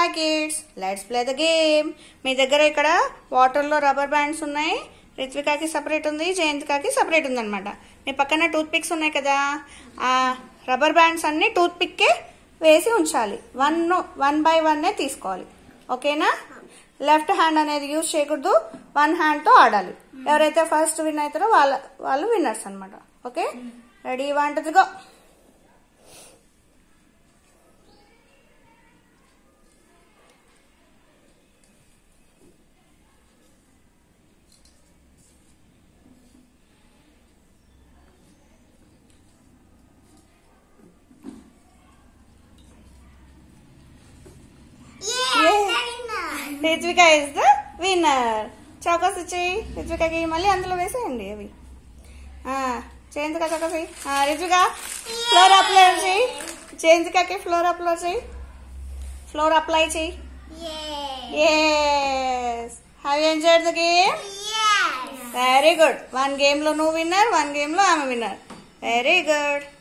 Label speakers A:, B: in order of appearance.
A: Hi kids, let's play the game. మీ దగ్గర ఇక్కడ వాటర్లో రబ్బర్ బ్యాండ్స్ ఉన్నాయి. రిత్వికాకి సపరేట్ ఉంది, జయంతికాకి సపరేట్ ఉందన్నమాట. మీ పక్కన టూత్ పిక్స్ ఉన్నాయి కదా, ఆ రబ్బర్ బ్యాండ్స్ అన్ని టూత్ పిక్కే వేసి ఉంచాలి. వన్ బై వన్నే తీసుకోవాలి. ఓకేనా? లెఫ్ట్ హ్యాండ్ అనేది యూజ్ చేయకూడదు, వన్ హ్యాండ్తో ఆడాలి. ఎవరైతే ఫస్ట్ విన్ అవుతారో వాళ్ళు విన్నర్స్ అనమాట. Okay, ready? 1 2 3 go. Ritvika is the winner. చౌకస్ ఇచ్చేయి రిత్వికాకి, మళ్ళీ అందులో వేసేయండి అవి. జయంతికా చౌకస్. రిత్వికా ఫ్లోర్ అప్లై చేయి, జయంతికాకి ఫ్లోర్ అప్లై చేయి, ఫ్లోర్ అప్లై చేయి. Yes. Have you enjoyed the game?
B: Yes.
A: Very good. One game లో నువ్వు విన్నర్, one game లో ఆమె విన్నర్. Very good.